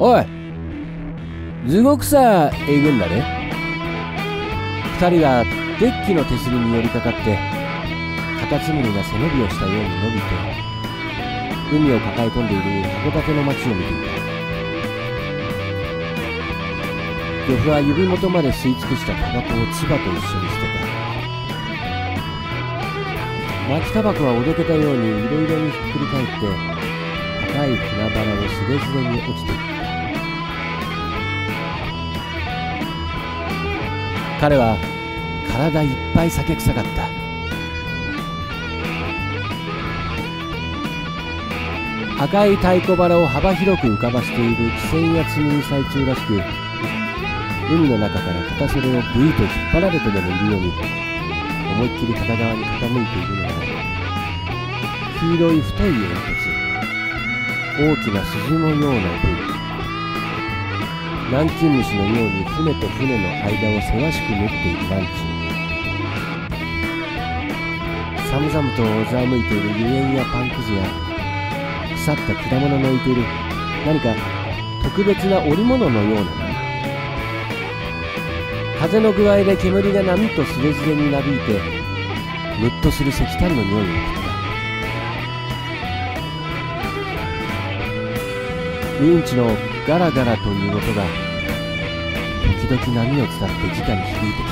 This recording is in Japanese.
おい、地獄さえぐんだね。二人はデッキの手すりに寄りかかってカタツムリが背伸びをしたように伸びて海を抱え込んでいる函館の街を見ていた。漁夫は指元まで吸い尽くしたタバコを唾と一緒に捨てた。巻きタバコはおどけたようにいろいろにひっくり返って高い船腹をすれすれに落ちていった。彼は体いっぱい酒臭かった。赤い太鼓腹を幅広く浮かばしている汽船や積み最中らしく、海の中から片袖をぐいと引っ張られてでもいるように思いっきり片側に傾いているのが黄色い太い煙突、大きな鈴のような部位、南京虫のように船と船の間をせわしく縫っているランチ、寒々とざわむいている油煙やパンくずや腐った果物の浮いている何か特別な織物のようなもの、風の具合で煙が波とすれすれになびいてムッとする石炭の匂いを送った。ウィンチのガラガラという音が時々波を伝って直に響いてきた。